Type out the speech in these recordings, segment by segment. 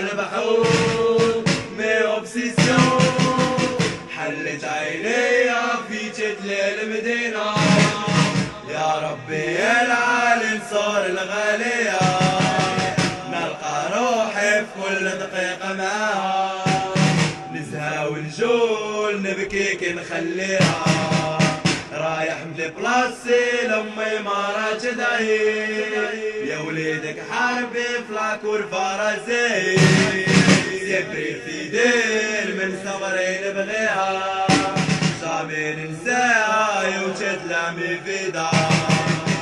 البحور مي اوبسيسيون. حلت عيني في جدل المدينة، يا ربي العالم صار الغالية، نلقى روحي في كل دقيقة معاها، نزهى ونجول نبكي كي نخليها، رايح مدي بلاصي لامي ما راجدعي، يا وليدك حاربي فلاكور فرازي، سيبري في دير من صغري نبغيها، جامي ننساها يوجد لامي في دار.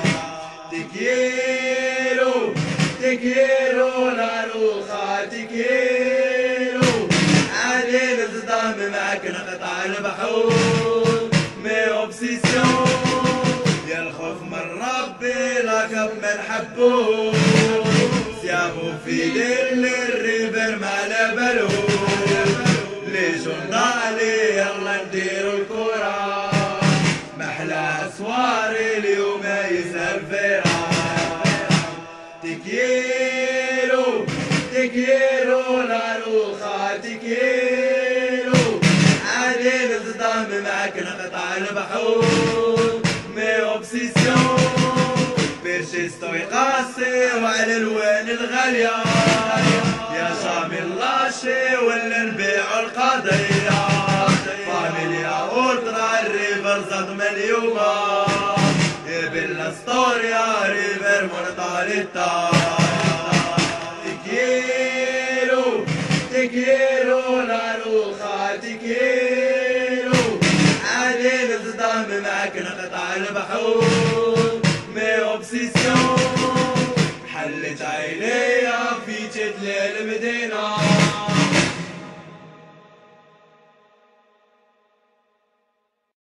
تكيرو تكيرو لاروخا تكيرو، عادي نصدم معك نقطع البحور مي اوبسيسيون، يا الخوف من ربي لقب من حبوه، سيابو في دل الريفر ما لبلو، لي جندالي يلا نديرو الكرة، محلى اسواري اليوم يسهل فيها. تكيرو تكيرو لاروخا تكيرو، عادي نصدم معك نقطع البحور مي اوبسيسيون، بيرشيستو يقاسي وعلى الوين الغالية، يا شامي اللاشي ولا نبيعو القضية، فاميليا اولترا الريفر زاد مليومة، يبلا ستوريا ريفر مونتاليتا. تكيرو تكيرو لاروخا تكيرو، عادي نصدم معك نقطع البحور مي اوبسيسيون. حلت عيني في جدل المدينة،